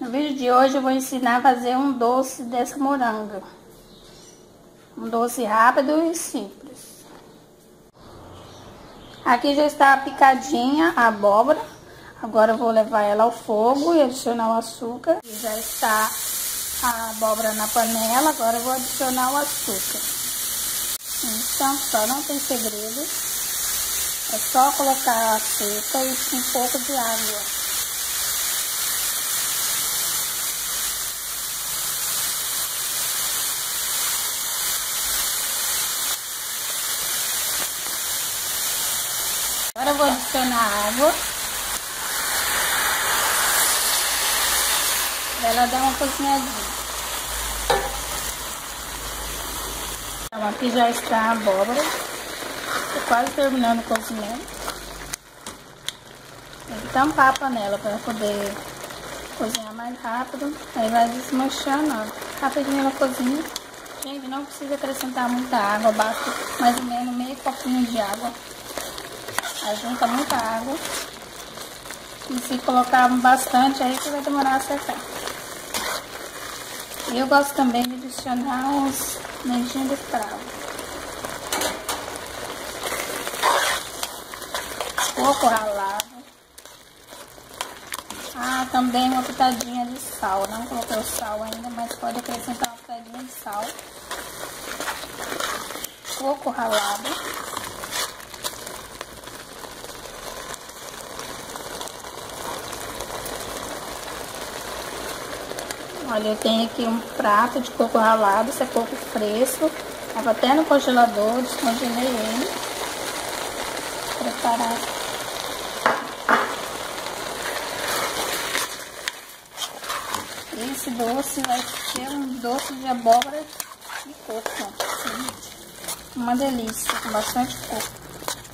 No vídeo de hoje eu vou ensinar a fazer um doce dessa moranga. Um doce rápido e simples. Aqui já está picadinha a abóbora. Agora eu vou levar ela ao fogo e adicionar o açúcar. E já está a abóbora na panela, agora eu vou adicionar o açúcar. Então só, não tem segredo. É só colocar açúcar e um pouco de água. Agora eu vou adicionar água. Pra ela dar uma cozinhadinha. Então aqui já está a abóbora. Tô quase terminando o cozimento. Tem que tampar a panela para poder cozinhar mais rápido. Aí vai desmanchando, ó. Rapidinho ela cozinha. Gente, não precisa acrescentar muita água. Basta mais ou menos meio copinho de água. Junta muita água. E se colocar bastante, aí que vai demorar a secar. E eu gosto também de adicionar uns dentinhos de cravo. Coco ralado. Ah, também uma pitadinha de sal. Não coloquei o sal ainda, mas pode acrescentar uma pitadinha de sal. Coco ralado. Olha, eu tenho aqui um prato de coco ralado, esse é coco fresco. Estava até no congelador, descongelei ele. Preparar. Esse doce vai ser um doce de abóbora e coco. Uma delícia, com bastante coco.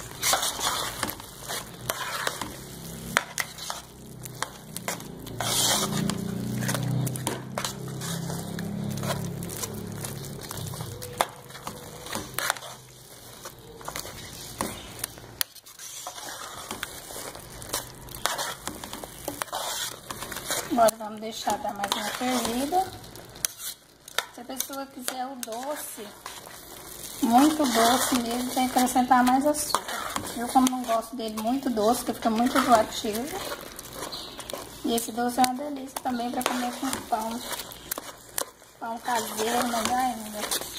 Agora vamos deixar dar mais uma fervida. Se a pessoa quiser o doce, muito doce mesmo, tem que acrescentar mais açúcar. Eu, como não gosto dele muito doce, que fica muito enjoativo. E esse doce é uma delícia também para comer com pão. Pão caseiro, melhor ainda.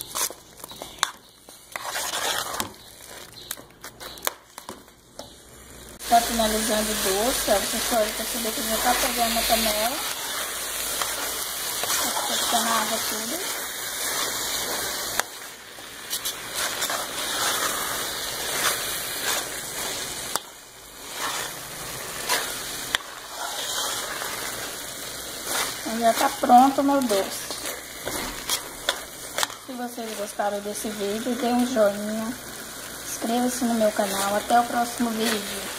Tá finalizando o doce, ó, vocês podem perceber que já tá pegando na panela. Tá ficando a água tudo. Então já tá pronto o meu doce. Se vocês gostaram desse vídeo, dê um joinha. Inscreva-se no meu canal. Até o próximo vídeo.